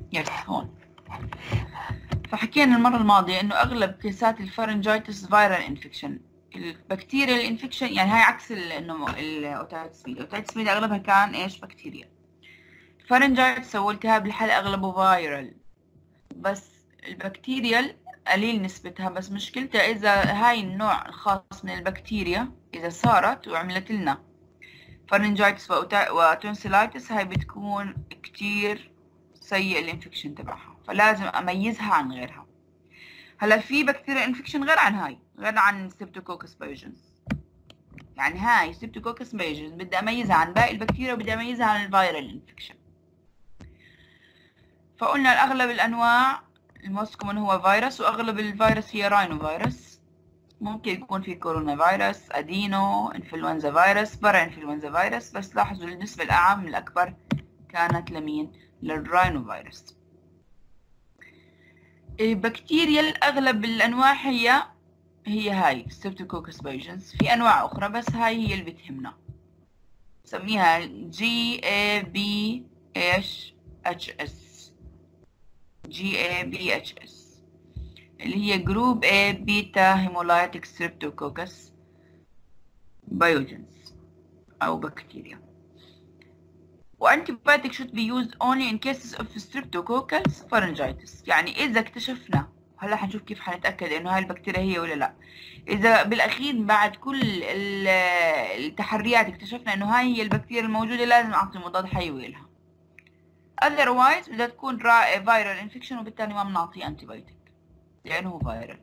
يس هون. فحكينا المرة الماضية إنه أغلب كيسات الفارنجايتس فايرال انفكشن. البكتيريا الانفكشن يعني هاي عكس إنه الأوتايتس ميديا. الأوتايتس ميديا أغلبها كان إيش؟ بكتيريا. الفارنجايتس أو التهاب الحلق أغلبه فايرال، بس البكتيريال قليل نسبتها. بس مشكلتها إذا هاي النوع الخاص من البكتيريا إذا صارت وعملت لنا فارنجايتس وتونسيلايتس، هاي بتكون كتير سيء الانفكشن تبعها، فلازم أميزها عن غيرها. هلا في بكتيريا انفكشن غير عن هاي، غير عن ستريبتوكوكس بايوجنز. يعني هاي ستريبتوكوكس بايوجنز بدي أميزها عن باقي البكتيريا وبدي أميزها عن الفيرال انفكشن. فقلنا الأغلب الأنواع الموست كومن هو فيروس، وأغلب الفيروس هي راينو فيروس. ممكن يكون في كورونا فيروس، أدينو، إنفلونزا فيروس، برا إنفلونزا فيروس، بس لاحظوا النسبة الأعم الأكبر كانت لمين؟ للراينو فيروس. البكتيريا الأغلب الأنواع هي هاي ستريبتوكوكس بايوجنز. في أنواع أخرى بس هاي هي اللي بتهمنا. نسميها GABHS اللي هي جروب A بيتا هيمولايتيك ستريبتوكوكس بايوجنز أو بكتيريا. وأنتيبيوتيك should be used only in cases of streptococcus pharyngitis. يعني إذا اكتشفنا، هلا حنشوف كيف حنتأكد إنه هاي البكتيريا هي ولا لا. إذا بالأخير بعد كل التحريات اكتشفنا إنه هاي هي البكتيريا الموجودة، لازم أعطي مضاد حيوي لها. otherwise بدها تكون viral infection، وبالتالي ما بنعطي أنتيبيوتيك لأنه هو viral.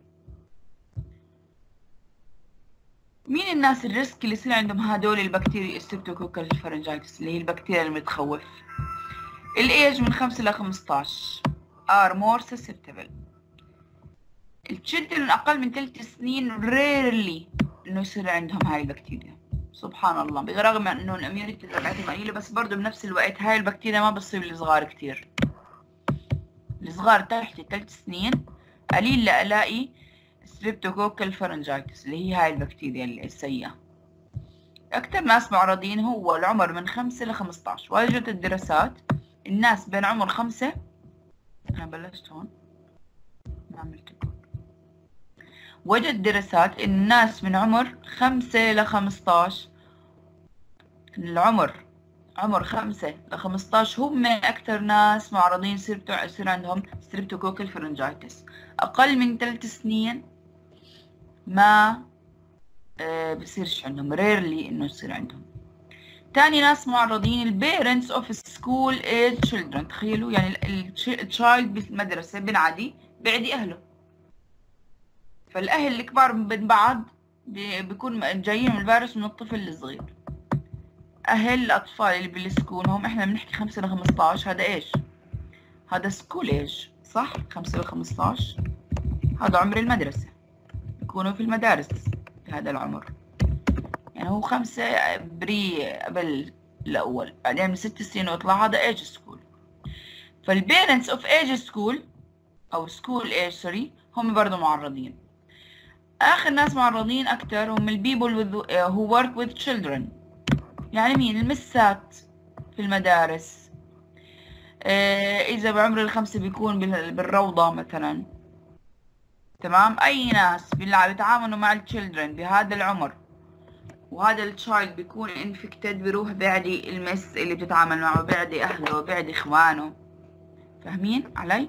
مين الناس الريسك اللي يصير عندهم هدول البكتيريا ستريبتوكوكال فارنجايتس اللي هي البكتيريا المتخوف؟ الايج من 5 ل 15 are more susceptible. التشيلدرن اقل من 3 سنين rarely انه يصير عندهم هاي البكتيريا. سبحان الله، برغم انه الاميونيتي تبعتهم قليله، بس برضه بنفس الوقت هاي البكتيريا ما بتصيب الصغار كتير. الصغار تحت 3 سنين قليل لالاقي ستريبتوكوكال فارنجايتس اللي هي هاي البكتيريا السيئه. أكثر ناس معرضين هو العمر من 5 ل 15. وجدت الدراسات الناس بين عمر 5، أنا بلشت هون ما عملت. وجد دراسات إن الناس من عمر 5 ل 15، عمر 5 ل 15 هم أكثر ناس معرضين يصير عندهم ستريبتوكوكال فرنجايتس. أقل من 3 سنين ما بصيرش عندهم، ريرلي إنه يصير عندهم. تاني ناس معرضين البيرنتس اوف سكول ايج تشيلدرن. تخيلوا يعني التشايلد بالمدرسة بنعدي بعدي أهله، فالأهل الكبار من بعض بيكون جايين من الفيروس من الطفل الصغير. أهل الأطفال اللي بالسكول هم إحنا بنحكي 5 ل 15، هذا إيش؟ هذا سكول إيج صح؟ 5 ل 15 هذا عمر المدرسة، بيكونوا في المدارس بهذا العمر. يعني هو 5 بري قبل الأول، بعدين من 6 سنين ويطلع، هذا إيج سكول. فالبيرنتس اوف ايج سكول او سكول ايج سوري هم برضو معرضين. اخر ناس معرضين اكتر هم البيبل who work with children. يعني مين؟ المسات في المدارس، اذا بعمر ال5 بيكون بالروضة مثلا. تمام، اي ناس بيتعاملوا مع التشيلدرن بهذا العمر، وهذا التشايلد بيكون انفكتد، بيروح بيعدي المس اللي بتتعامل معه، بيعدي اهله، بيعدي اخوانه. فاهمين علي؟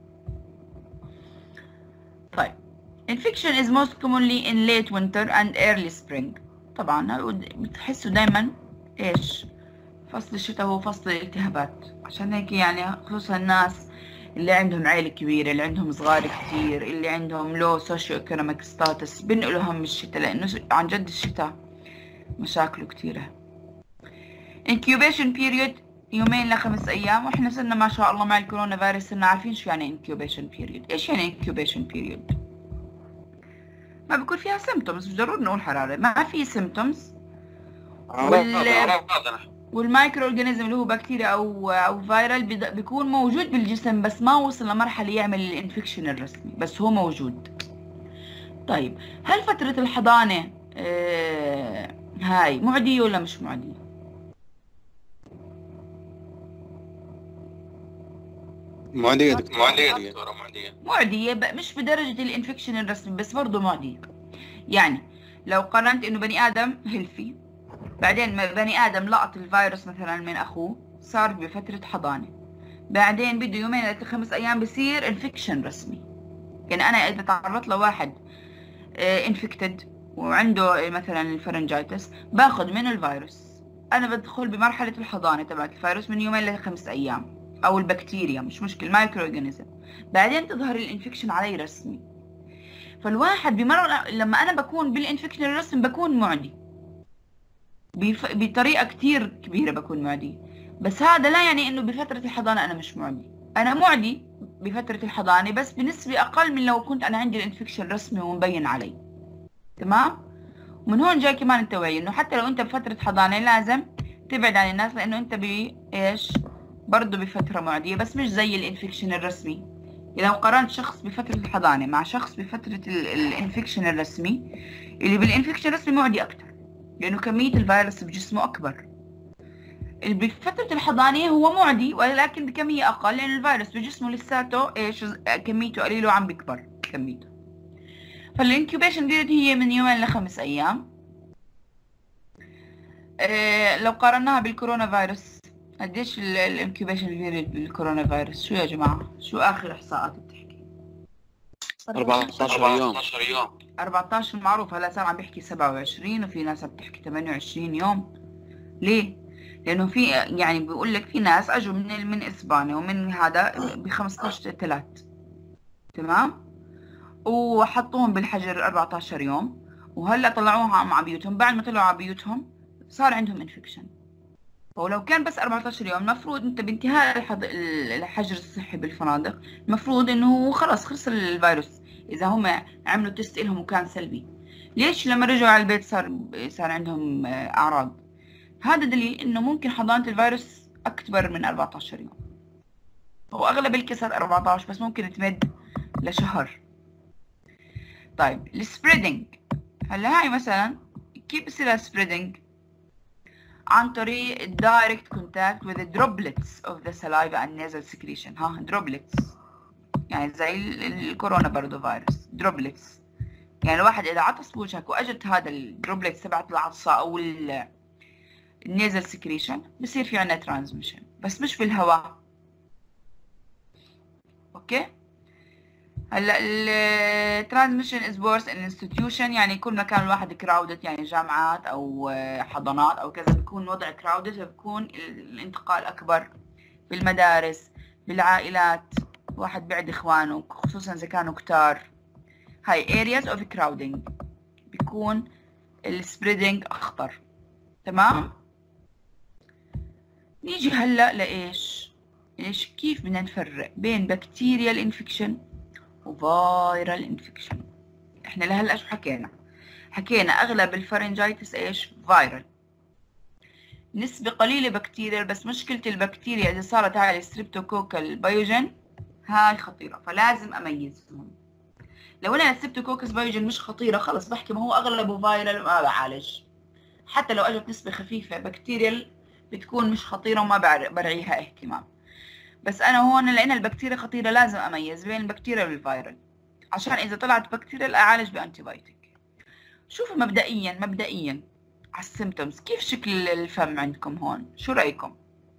طيب infection is most commonly in late winter and early spring. طبعا بتحسوا دايما ايش؟ فصل الشتاء هو فصل الالتهابات، عشان هيك يعني خصوصا الناس اللي عندهم عائلة كبيرة، اللي عندهم صغار كتير، اللي عندهم low socio-economic status، بنقلوا هم الشتاء، لأنه عن جد الشتاء مشاكله كتيرة. incubation period 2 ل5 أيام، وإحنا صرنا ما شاء الله مع الكورونا فيروس صرنا عارفين شو يعني incubation period. إيش يعني incubation period؟ ما بيكون فيها سيمتومز، مش ضروري نقول حرارة، ما في سيمتومز. والمايكرو اورجانيزم اللي هو بكتيريا او فيرال بيكون موجود بالجسم، بس ما وصل لمرحلة يعمل الانفكشن الرسمي، بس هو موجود. طيب هل فترة الحضانة هاي معدية ولا مش معدية؟ معدية دكتورة معدية مش بدرجة الانفكشن الرسمي، بس برضه معدية. يعني لو قارنت انه بني ادم هيلثي، بعدين بني ادم لقط الفيروس مثلا من اخوه، صار بفترة حضانة، بعدين بده يومين ل 5 ايام بصير انفكشن رسمي. يعني انا اذا تعرضت لواحد انفكتد وعنده مثلا الفرنجايتس، باخذ منه الفيروس، انا بدخل بمرحلة الحضانة تبعت الفيروس من يومين ل5 ايام، او البكتيريا مش مشكل، مايكرو اورجانيزم، بعدين تظهر الانفكشن علي رسمي. فالواحد لما انا بكون بالانفكشن الرسمي بكون معدي بطريقة كتير كبيرة، بكون معدي. بس هذا لا يعني انه بفترة الحضانة انا مش معدي، انا معدي بفترة الحضانة بس بنسبة اقل من لو كنت انا عندي الانفكشن رسمي ومبين علي. تمام. ومن هون جاي كمان التوعية انه حتى لو انت بفترة حضانة لازم تبعد عن الناس، لانه انت بايش برضه بفترة معدية بس مش زي الانفكشن الرسمي. لو قارنت شخص بفترة الحضانة مع شخص بفترة الانفكشن الرسمي، اللي بالانفكشن الرسمي معدي اكتر، لانه كمية الفيروس بجسمه اكبر. اللي بفترة الحضانة هو معدي ولكن بكمية اقل، لان الفيروس بجسمه لساته ايش كميته قليلة وعم بيكبر كميته. فالانكيوبيشن بيريد هي من يومين ل5 ايام. لو قارناها بالكورونا فيروس، قديش الانكيوبيشن بيريد بالكورونا فيروس؟ شو يا جماعة، شو اخر احصاءات بتحكي؟ 14 يوم. 14 معروف، هلا صار عم بيحكي 27 وفي ناس عم بتحكي 28 يوم. ليه؟ لانه في يعني بيقول لك في ناس اجوا من اسبانيا ومن هذا ب 15/3، تمام، وحطوهم بالحجر 14 يوم، وهلا طلعوهم على بيوتهم. بعد ما طلعوا على بيوتهم صار عندهم انفكشن. ولو كان بس 14 يوم، المفروض انت بانتهاء الحجر الصحي بالفنادق، المفروض انه خلص خلص الفيروس اذا هم عملوا تيست لهم وكان سلبي. ليش لما رجعوا على البيت صار عندهم اعراض؟ هذا دليل انه ممكن حضانة الفيروس اكبر من 14 يوم، واغلب الكسر 14 بس ممكن تمد لشهر. طيب السبريدنج، هلا هاي مثلا كيف بصير السبريدنج؟ عن طريق direct contact with the droplets of the saliva and nasal secretion. ها droplets يعني زي الكورونا برضه فيروس droplets. يعني الواحد اذا عطس بوجهك واجت هذا الدروبلتس تبعت العطسه او النيزل سكريشن، بصير في عندنا ترانسميشن بس مش بالهواء. اوكي. هلا الترانسميشن از worse in institution، يعني كل ما كان الواحد كراودد، يعني جامعات او حضانات او كذا، بيكون الوضع كراودد، فبكون الانتقال اكبر. بالمدارس، بالعائلات، واحد بعد اخوانه خصوصا اذا كانوا كتار، هاي areas of crowding بيكون السبريدنج اخطر. تمام. نيجي هلا لايش كيف بدنا نفرق بين بكتيريال انفكشن وفايرال انفكشن. احنا لهلا شو حكينا اغلب الفرنجايتس ايش فايرال، نسبة قليلة بكتيريال. بس مشكلة البكتيريا اذا صارت على الستريبتوكوكال بايوجين هاي خطيرة، فلازم اميزهم. لو انا الستريبتوكوكس بايوجين مش خطيرة خلص بحكي ما هو اغلبه فايرال ما بعالج. حتى لو اجت نسبة خفيفة بكتيريال بتكون مش خطيرة وما برعيها اهتمام. بس انا هون لان البكتيريا خطيرة لازم اميز بين البكتيريا والفيرال، عشان اذا طلعت بكتيريا اعالج بانتي بايوتيك. شوفوا مبدئيا على السيمتومز، كيف شكل الفم عندكم هون؟ شو رايكم؟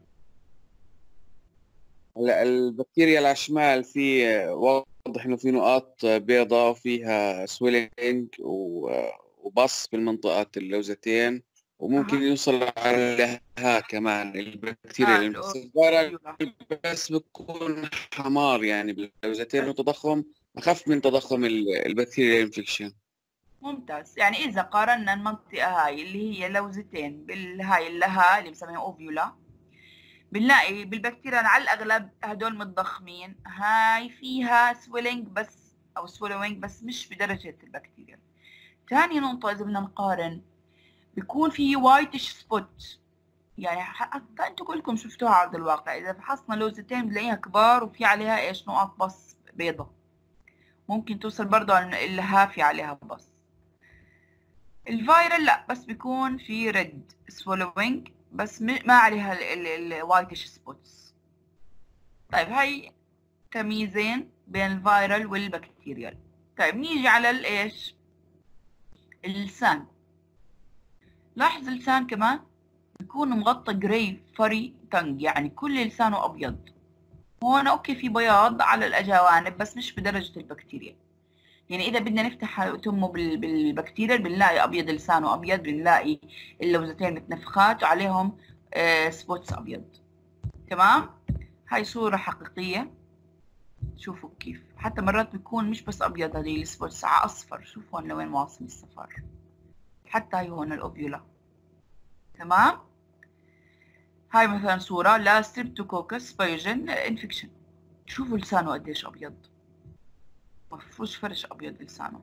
هلا البكتيريا على الشمال في واضح انه في نقاط بيضاء وفيها سويلينج وبص بالمنطقة اللوزتين، وممكن يوصل على لها كمان البكتيريا الفيرال، بس بتكون حمار يعني باللوزتين وتضخم اخف من تضخم البكتيريا الانفكشن. ممتاز. يعني اذا قارنا المنطقه هاي اللي هي لوزتين بالهاي اللها اللي بنسميها اوفيولا، بنلاقي بالبكتيريا على الاغلب هدول متضخمين، هاي فيها سويلينج بس او سويلوينج بس مش بدرجه البكتيريا. ثاني نقطه اذا بدنا نقارن، بيكون في وايتش سبوت، يعني حتى انتم كلكم شفتوها على ارض الواقع، اذا فحصنا لوزتين بنلاقيها كبار وفي عليها ايش نقاط بص بيضة، ممكن توصل برضه اللها في عليها بص. الفايرال لا، بس بيكون في ريد سوالوينج بس ما عليها الوايتش سبوتس. طيب هاي تمييزين بين الفيرال والبكتيريال. طيب نيجي على الايش؟ اللسان. لاحظ اللسان كمان بيكون مغطى جراي فري تنج، يعني كل لسانه ابيض. هون اوكي في بياض على الجوانب بس مش بدرجة البكتيريا. يعني اذا بدنا نفتح تمه بالبكتيريا بنلاقي ابيض، لسانه ابيض، بنلاقي اللوزتين متنفخات وعليهم سبوتس ابيض. تمام؟ هاي صورة حقيقية. شوفوا كيف حتى مرات بيكون مش بس ابيض، هذه السبوتس على اصفر. شوفوا هون لوين واصل الصفار. حتى هاي هون الاوبيولا. تمام؟ هاي مثلا صورة لستريبتوكوكس بايوجين انفكشن. شوفوا لسانه قديش ابيض، مفروش فرش ابيض لسانه.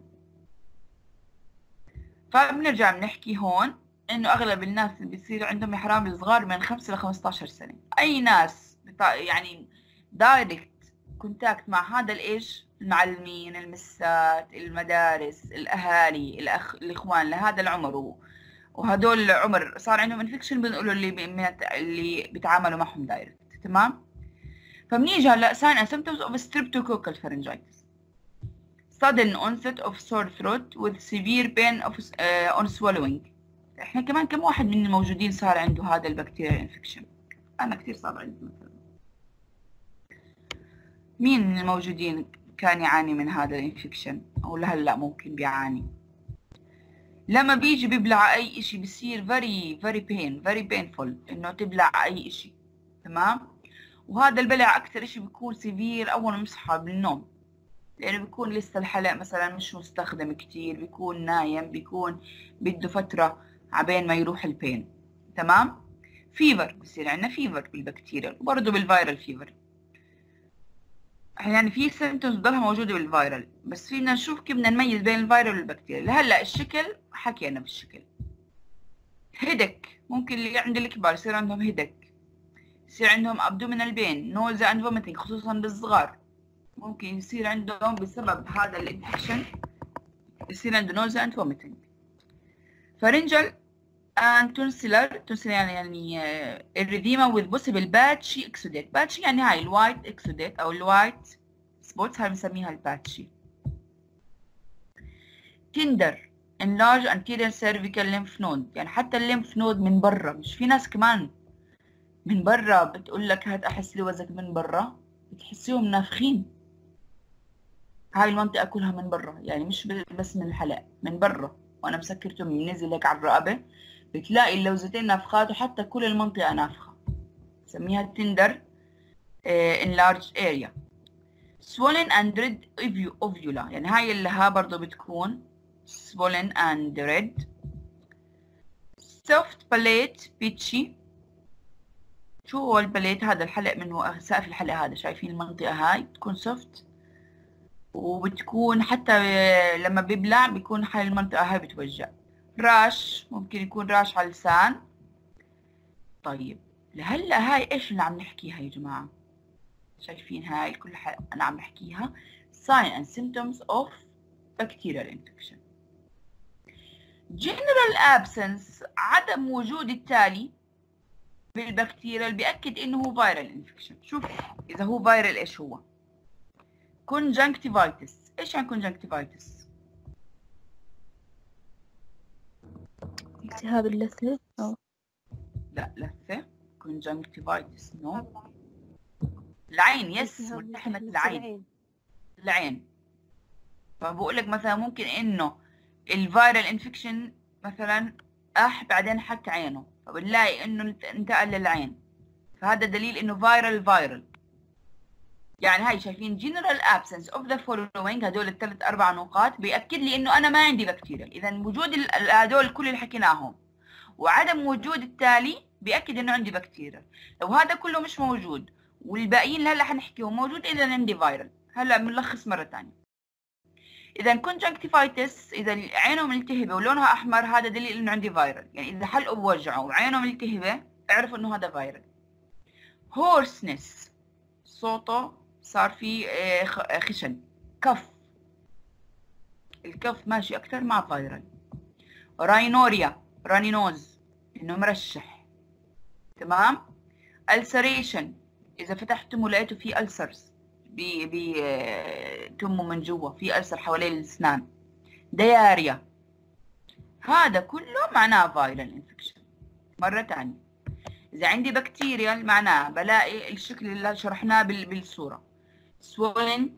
فبنرجع بنحكي هون انه اغلب الناس اللي بيصير عندهم احرام الصغار من 5 ل 15 سنة. اي ناس يعني دايركت كونتاكت مع هذا الايش، المعلمين، المسات، المدارس، الاهالي، الاخوان لهذا العمر، وهدول العمر صار عندهم انفكشن، بنقولوا اللي بيتعاملوا معهم دايركت. تمام؟ فبنيجي هلا sign and symptoms of streptococcal pharyngitis. sudden onset of sore throat with severe pain on swallowing. احنا كمان كم واحد من الموجودين صار عنده هذا البكتيريا انفكشن؟ انا كثير صار عندي مثلا. مين من الموجودين كان يعاني من هذا الانفكشن او لهلا ممكن بيعاني؟ لما بيجي بيبلع اي اشي بيصير very painful انه تبلع اي اشي. تمام؟ وهذا البلع اكثر اشي بيكون سيفير اول ما يصحى بالنوم، لأنه بيكون لسه الحلق مثلا مش مستخدم كتير، بيكون نايم، بيكون بده فترة عبين ما يروح البين. تمام؟ فيفر، بصير عندنا فيفر بالبكتيريا وبرضه بالفيرال فيفر. يعني في سيمتومز بضلها موجودة بالفيرال، بس فينا نشوف كيف بدنا نميز بين الفيرال والبكتيريا. لهلا الشكل حكينا بالشكل. هيدك، ممكن اللي عند الكبار يصير عندهم هيدك، يصير عندهم abdominal pain، nausea and vomiting خصوصا بالصغار. ممكن يصير عندهم بسبب هذا الانفكشن يصير عنده نوزا اند vomiting. pharyngeal and tonsillar يعني erythema with possible patchy exudate. patchy يعني هاي الوايت exudate او الوايت سبوتس، هاي بنسميها الباتشي. tender enlarged anterior cervical lymph node، يعني حتى الليمف نود من برا. مش في ناس كمان من برا بتقول لك هات احس لوزك من برا، بتحسيهم نافخين. هاي المنطقة كلها من برا، يعني مش بس من الحلق، من برا. وانا مسكرته منزل هيك على الرقبة بتلاقي اللوزتين نافخات، وحتى كل المنطقة نافخة. نسميها tender enlarged area. swollen and red ovula، يعني هاي اللي ها برضه بتكون swollen and red. soft palate pitchy. شو هو البليت؟ هذا الحلق منه سقف الحلق هذا، شايفين المنطقة هاي تكون soft، وبتكون حتى لما بيبلع بيكون حال المنطقة هاي بتوجع. راش، ممكن يكون راش على اللسان. طيب لهلا هاي ايش اللي عم نحكيها يا جماعة؟ شايفين هاي كل انا عم نحكيها sign and symptoms of bacterial infection. general absence، عدم وجود التالي بالبكتيريا بيأكد انه هو viral infection. شوف اذا هو viral ايش هو؟ conjunctivitis. ايش يعني conjunctivitis؟ التهاب اللثة أو لا لثة. conjunctivitis نو. العين، يس، ملتحمة العين. العين. فبقول لك مثلا ممكن انه الفيرال انفكشن مثلا بعدين حك عينه، فبنلاقي انه انتقل للعين، فهذا دليل انه فيرال. يعني هاي شايفين general absence of the following، هدول الثلاث اربع نقاط بيأكد لي انه انا ما عندي بكتيريا. اذا وجود هدول كل اللي حكيناهم وعدم وجود التالي بيأكد انه عندي بكتيريا. لو هذا كله مش موجود والباقيين اللي هلا حنحكيهم موجود، اذا عندي فيرال. هلا بنلخص مره ثانيه. اذا conjunctivitis، اذا عينه ملتهبه ولونها احمر، هذا دليل انه عندي فيرال. يعني اذا حلقه بوجعه وعينه ملتهبه اعرفوا انه هذا فيرال. hoarseness، صوته صار فيه خشن. كف، الكف ماشي اكثر مع فيرال. راينوريا، رانينوز، انه مرشح. تمام. ulceration، اذا فتحتم ولقيتوا فيه ulcers تمه من جوا، في ألسر حوالين الأسنان، دياريا، هذا كله معناه فايرال انفكشن. مرة تانية، إذا عندي بكتيريا معناه بلاقي الشكل اللي شرحناه بالصورة، swelling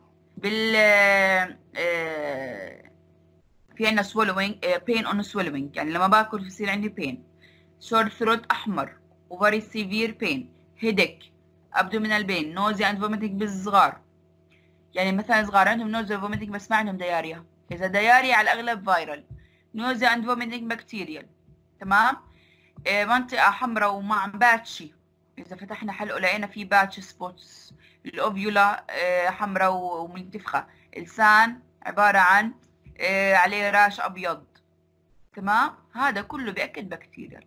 في عندنا swallowing pain on swallowing، يعني لما باكل بصير عندي pain، sore throat أحمر و very severe pain، headache، abdominal pain، nausea and vomiting بالصغار، يعني مثلا صغار عندهم nausea vomiting بس ما عندهم دياريا، إذا دياريا على الأغلب viral، nausea and vomiting bacterial. تمام. منطقة حمراء ومع باتشي، إذا فتحنا حلقه لقينا فيه باتش سبوتس، الأوفيولا حمراء ومنتفخة، اللسان عبارة عن عليه راش أبيض. تمام. هذا كله بيأكد بكتيريا.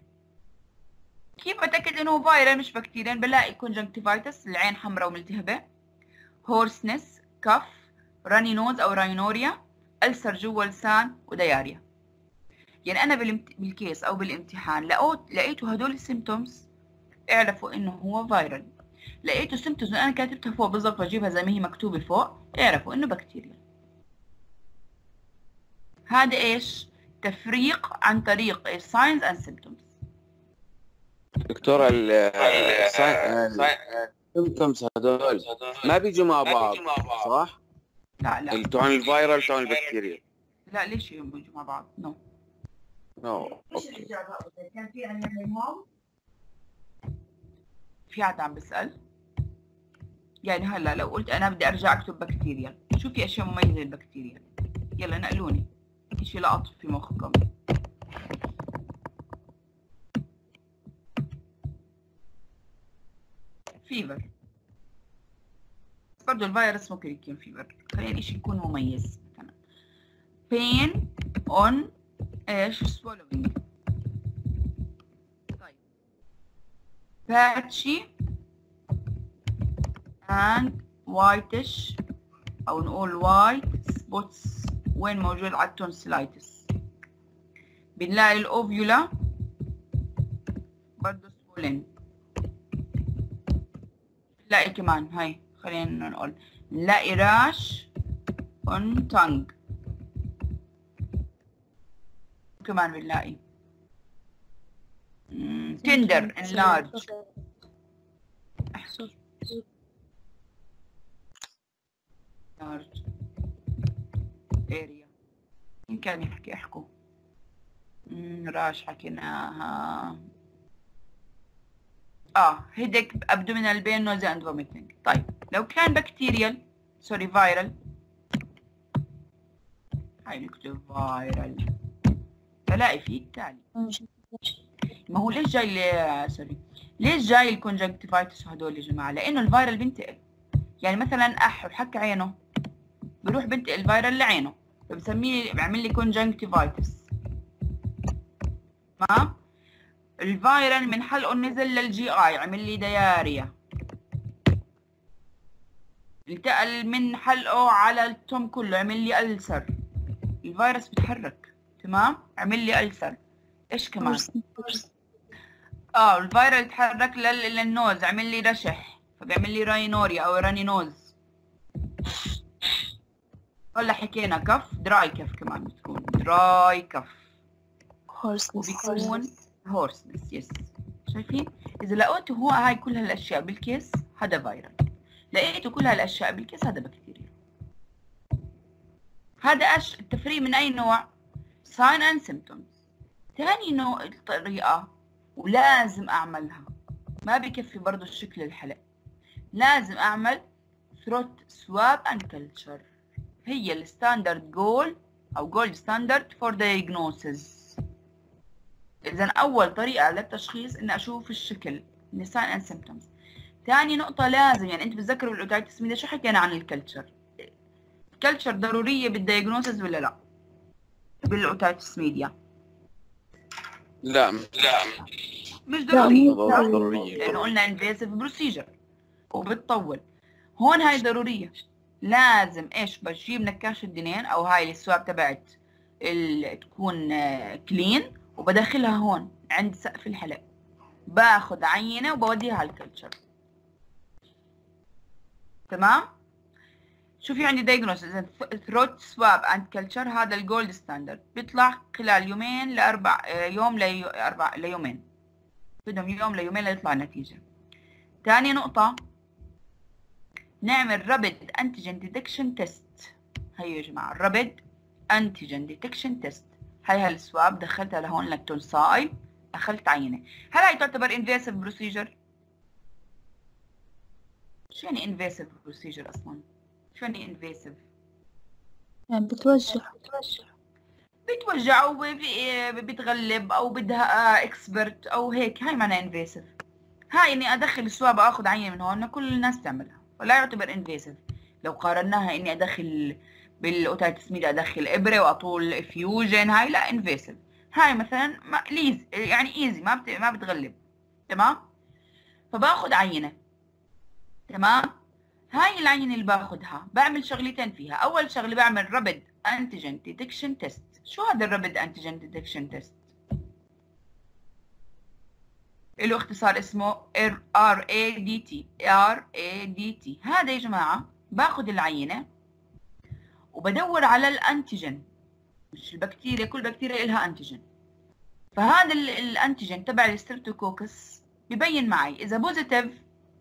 كيف بتأكد إنه فايرال مش بكتيريا؟ بلاقي كونجنكتيفايتس، العين حمراء وملتهبة، هورسنس، كف، راني نوز أو راينوريا، ألسر جوا اللسان، ودياريا. يعني أنا بالكيس أو بالامتحان لقيته هدول السيمتومز، اعرفوا إنه هو فايرال. لقيته سيمتومز أنا كاتبتها فوق بالضبط، بجيبها زي ما هي مكتوبة فوق، اعرفوا إنه بكتيريا. هذا إيش؟ تفريق عن طريق الساينز أند سيمتومز. دكتورة السيمتومز هذول ما بيجوا مع بعض صح؟ لا تون الفيرال تون البكتيريا. لا، ليش بيجوا مع بعض؟ نو اوكي. كان في في حد عم بسأل؟ يعني هلا لو قلت انا بدي ارجع اكتب بكتيريا، شو في اشياء مميزة للبكتيريا؟ يلا نقلوني، شي لقط في مخكم. فيفر، برضه الفيروس ممكن يكون فيفر، خلينا شيء يكون مميز. مثلا pain on ايش swallowing. طيب patchy and whitish او نقول white spots وين موجود على التونسيلايتس. بنلاقي الاوفيولا برضه swollen. نلاقي كمان هاي، خلينا نقول نلاقي راش on tongue، كمان بنلاقي tender enlarge large area. إن كان يحكي احكوا راش حكيناها. headache abdominal pain nausea and vomiting. طيب لو كان بكتيريال سوري فايرال، هاي نكتب فايرال، بلاقي فيه التالي. ما هو ليش جاي سوري ليش جاي الكونجكتيفايتس هدول يا جماعه؟ لانه الفايرال بينتقل. يعني مثلا وحك عينه بروح بنتقل الفايرال لعينه، فبسميه بعمل لي كونجكتيفايتس. تمام. الفايرال من حلقه نزل للجي اي عمل لي دياريا، انتقل من حلقه على التوم كله عمل لي ألسر. الفيروس بيتحرك. تمام. عمل لي ألسر. ايش كمان؟ الفيرال يتحرك للنوز عمل لي رشح، فبيعمل لي راينوريا او راني نوز. هلا حكينا كف، دراي كف كمان بتكون دراي كف. وبيكون هورسنس. يس. شايفين؟ اذا لقيتوا هو هاي كل هالاشياء بالكيس هذا فيرال، لقيتوا كل هالاشياء بالكيس هذا بكتيريا. هذا التفريق من اي نوع؟ sign and symptoms. ثاني نوع الطريقة ولازم اعملها، ما بكفي برضو الشكل الحلق، لازم اعمل throat swab and culture. هي الستاندرد جول او جولد ستاندرد فور diagnosis. اذا اول طريقة للتشخيص اني اشوف الشكل sign and symptoms. ثاني نقطة لازم، يعني انت بتذكروا بالاوتايتس ميديا شو حكينا عن الكلتشر؟ الكلتشر ضرورية بالدياجنوسيس ولا لا؟ بالاوتايتس ميديا لا مش ضرورية. ضرورية لأنه قلنا انفيسيف بروسيجر وبتطول. هون هاي ضرورية، لازم ايش بجيب نكاش الدنين او هاي السواب تبعت تكون كلين وبدخلها هون عند سقف الحلق، باخذ عينة وبوديها على الكلتشر. تمام؟ شوفي عندي دايجنوستس ثروت سواب اند كلتشر، هذا الجولد ستاندرد، بيطلع خلال يومين لاربع يوم لاربع ليومين، بدهم يوم ليومين ليطلع النتيجه. ثاني نقطه نعمل رابيد انتيجين ديتكشن تيست. هيو يا جماعه رابيد انتيجين ديتكشن تيست. هاي هالسواب دخلتها لهون للتونسايل، اخذت عينه. هل هي تعتبر انفيسيف بروسيجر؟ شو يعني انفيسيف بروسيجر اصلا؟ شو يعني انفيسيف؟ يعني بتوجع او بتغلب او بدها اكسبرت او هيك، هاي معناها انفيسيف. هاي اني ادخل السواب اخذ عينه من هون كل الناس تعملها، فلا يعتبر انفيسيف. لو قارناها اني ادخل بالاوتايتس ادخل ابره واطول فيوجن، هاي لا انفيسيف. هاي مثلا ليز يعني ايزي، ما بتغلب. تمام. فباخذ عينه. تمام. هاي العينه اللي باخذها بعمل شغلتين فيها. اول شغله بعمل رابيد انتيجين ديتكشن تيست. شو هذا الرابيد انتيجين ديتكشن تيست؟ له اختصار اسمه RADT. هذا يا جماعه باخذ العينه وبدور على الانتيجين، مش البكتيريا، كل بكتيريا لها انتيجين. فهذا الانتيجين تبع الستريبتوكوكس ببين معي اذا بوزيتيف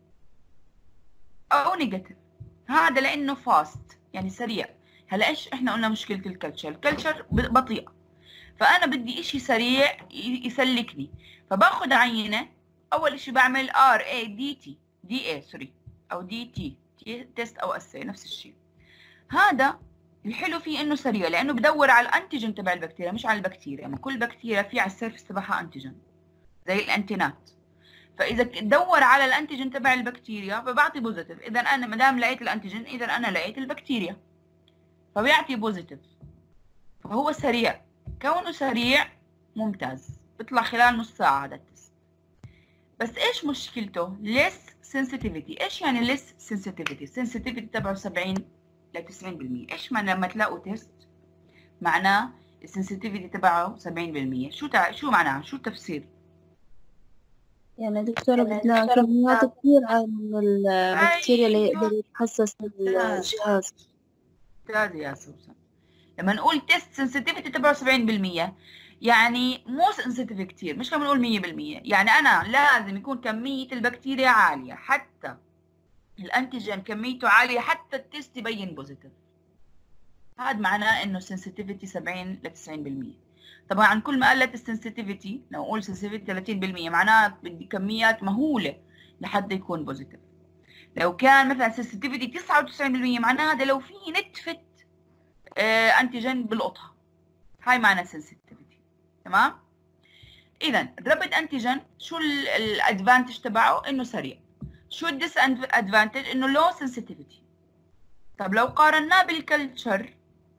او نيجاتيف. هذا لانه فاست يعني سريع. هلا ايش احنا قلنا مشكله الكلتشر بطيئه، فانا بدي اشي سريع يسلكني. فباخذ عينه، اول شيء بعمل RADT او DT تيست او اسي، نفس الشيء. هذا الحلو فيه انه سريع لانه بدور على الانتيجين تبع البكتيريا مش على البكتيريا. ما كل بكتيريا في على السيرفس تبعها انتيجين زي الانتينات. فاذا تدور على الانتيجين تبع البكتيريا فبعطي بوزيتيف. اذا انا ما دام لقيت الانتيجين اذا انا لقيت البكتيريا، فبيعطي بوزيتيف. فهو سريع. كونه سريع ممتاز، بيطلع خلال نص ساعه هذا التست. بس ايش مشكلته؟ less sensitivity. ايش يعني less sensitivity؟ sensitivity تبعه 70 ل 90%. ايش معنى لما تلاقوا تيست معناه السنسيتيفيتي تبعه 70%؟ شو معناه؟ شو التفسير؟ يعني دكتورة بدنا كميات كثير من البكتيريا اللي يقدر يتحسس الجهاز. ممتاز يا سوسن. لما نقول تيست سنسيتيفيتي تبعه 70% يعني مو سنسيتيف كتير، مش لما نقول 100%. يعني انا لازم يكون كمية البكتيريا عالية، حتى الانتيجين كميته عالية حتى التيست يبين بوزيتيف. هذا معناه انه سنسيتيفيتي 70 ل 90%. طبعا كل ما قلت السنسيتيفيتي، لو نقول سنسيتيفيتي 30% معناه بدي كميات مهولة لحد يكون بوزيتيف. لو كان مثلا سنسيتيفيتي 99% معناه هذا لو في نتفة انتيجين بلقطها. هاي معنى سنسيتيفيتي. تمام. اذا الرابيد انتيجين شو الادفانتج تبعه؟ انه سريع. شو الديس ادفانتج؟ انه لو سنسيتيفيتي. طب لو قارناه بالكلتشر،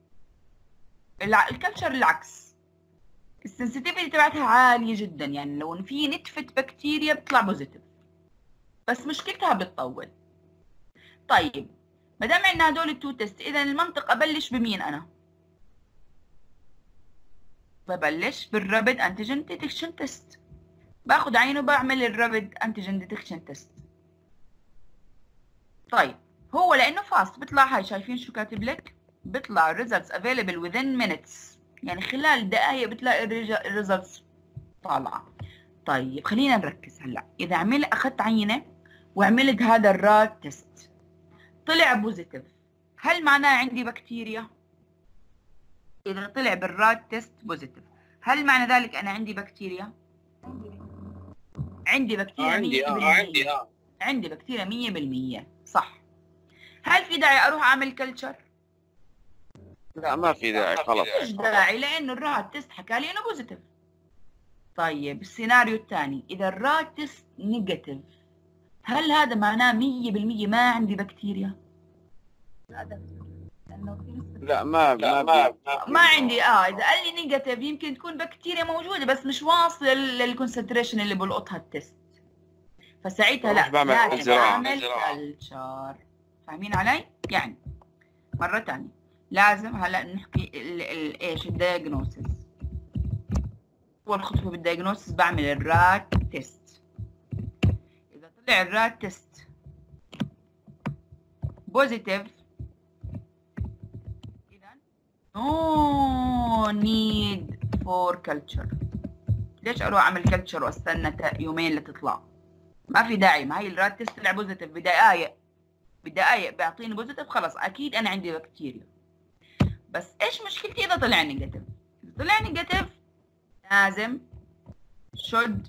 الكلتشر العكس، السنسيتيفيتي تبعتها عاليه جدا، يعني لو في نتفه بكتيريا بتطلع بوزيتيف، بس مشكلتها بتطول. طيب ما دام عندنا هدول التو تيست، اذا المنطق ابلش بمين انا؟ ببلش بالرابيد انتيجين ديتكشن تيست. باخذ عينه بعمل الرابيد انتيجين ديتكشن تيست. طيب هو لانه فاست بيطلع، هاي شايفين شو كاتب لك؟ بيطلع results available within minutes، يعني خلال دقائق بتلاقي الريزلتس طالعه. طيب خلينا نركز هلا. اذا اخذت عينه وعملت هذا الرات تيست طلع بوزيتيف، هل معناه عندي بكتيريا؟ اذا طلع بالرات تيست بوزيتيف هل معنى ذلك انا عندي بكتيريا؟ عندي بكتيريا 100%. عندي بكتيريا 100%. صح. هل في داعي اروح اعمل كلتشر؟ لا ما في داعي، خلص مش داعي لانه الرات تيست حكى لي انه بوزيتيف. طيب السيناريو الثاني، اذا الرات تيست نيجاتيف هل هذا معناه 100% ما عندي بكتيريا؟ لا ما عندي. اذا قال لي نيجاتيف يمكن تكون بكتيريا موجوده بس مش واصله للكونسنتريشن اللي بلقطها التيست، فساعتها لا لازم اعمل كلتشر. فاهمين علي؟ يعني مره ثانيه لازم هلا نحكي ايش الدايجنوستس. اول خطوه بالدايجنوستس بعمل الرات تيست. اذا طلع الرات تيست بوزيتيف no need for culture. ليش اروح اعمل كلتشر واستنى يومين لتطلع؟ ما في داعي. ما هي الرات تيست طلع بوزيتيف بدقايق بيعطيني بوزيتيف، خلاص اكيد انا عندي بكتيريا. بس ايش مشكلتي اذا طلع نيجاتيف؟ اذا طلع نيجاتيف لازم should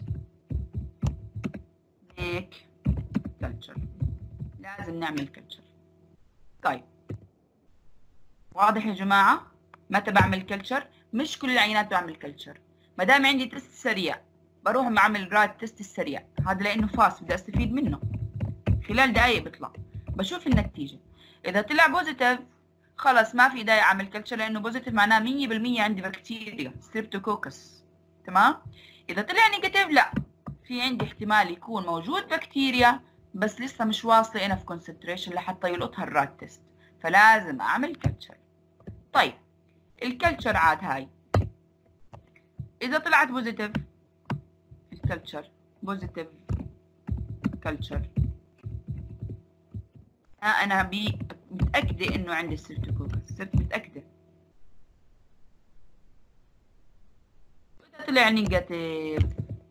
make culture، لازم نعمل كلتشر. طيب واضح يا جماعه؟ متى بعمل كلتشر؟ مش كل العينات بعمل كلتشر. ما دام عندي تيست سريع بروح بعمل رات تيست السريع، هذا لانه فاست بدي استفيد منه، خلال دقائق بيطلع، بشوف النتيجه. اذا طلع بوزيتيف خلص ما في داعي اعمل كلتشر، لانه بوزيتيف معناه 100% عندي بكتيريا ستريبتوكوكس. تمام؟ اذا طلع نيجاتيف لا، في عندي احتمال يكون موجود بكتيريا بس لسه مش واصله انف كونسنتريشن لحتى يلقطها الرات تيست، فلازم اعمل كلتشر. طيب الكلتشر عاد هاي اذا طلعت بوزيتيف، الكلتشر بوزيتيف كلتشر، انا متاكده انه عندي ستريبتوكوكس، صرت متاكده. اذا طلع نيجاتيف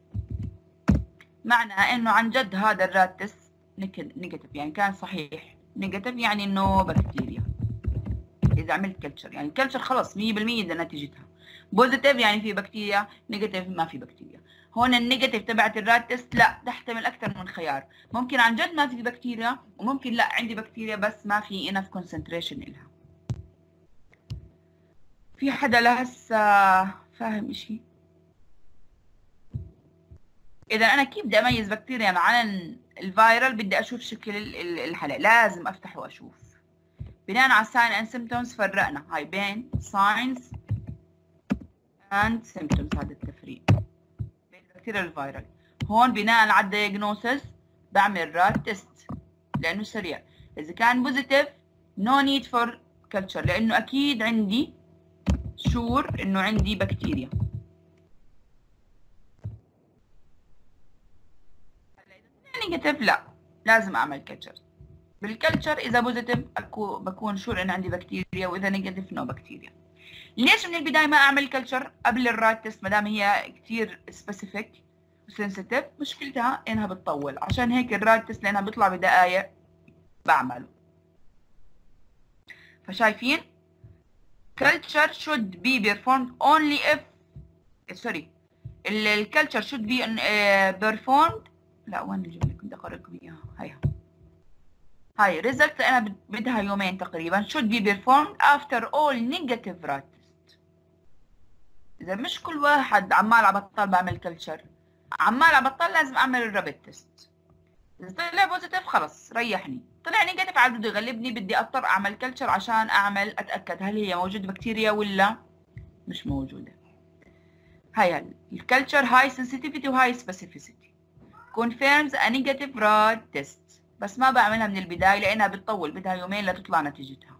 معناها انه عن جد هذا الرات تيست نيجاتيف، يعني كان صحيح. نيجاتيف يعني انه بكتيريا. اذا عملت كلتشر يعني الكلتشر خلص 100% ده نتيجتها. بوزيتيف يعني في بكتيريا، نيجاتيف ما في بكتيريا. هون النيجاتيف تبعت الرات تيست لا تحتمل اكثر من خيار، ممكن عن جد ما في بكتيريا، وممكن لا عندي بكتيريا بس ما في انف كونسنتريشن إلها. في حدا لهسه فاهم اشي؟ اذا انا كيف بدي اميز بكتيريا عن الفيرال؟ بدي اشوف شكل الحلقه، لازم افتحه واشوف. بناء على الساين اند سيمبتومز فرقنا هاي بين ساينز اند سيمبتومز، هذا التفريق بين البكتيريا والفيرال. هون بناء على الدياجنوسيس بعمل رات تيست لانه سريع. اذا كان بوزيتيف نو نيد فور كلتشر، لانه اكيد عندي شور انه عندي بكتيريا. نيجاتيف لا لازم اعمل كلتشر. بالكلتشر اذا بوزيتيف بكون شور ان عندي بكتيريا، واذا نيجاتيف نو بكتيريا. ليش من البدايه ما اعمل كلتشر قبل الرات تيست ما دام هي كثير سبيسيفيك وسنسيتيف؟ مشكلتها انها بتطول، عشان هيك الرات تيست لانها بيطلع بدقائق بعمله. فشايفين culture should be performed only if الكلتشر should be performed. لا وين نجيب لكم؟ بدي اقرا لكم اياها. هاي ريزلت انا بدها يومين تقريبا. should be performed after all negative rat test. اذا مش كل واحد عمال على بطال بعمل كلتشر، عمال على بطال لازم اعمل الرابت تيست. اذا طلع بوزيتيف خلص ريحني، طلع نيجاتيف عاد بده يغلبني، بدي اضطر اعمل كلتشر عشان اتاكد هل هي موجود بكتيريا ولا مش موجوده. هاي الكلتشر هاي sensitivity وهاي specificity confirms a negative rat test، بس ما بعملها من البداية لأنها بتطول، بدها يومين لتطلع نتيجتها.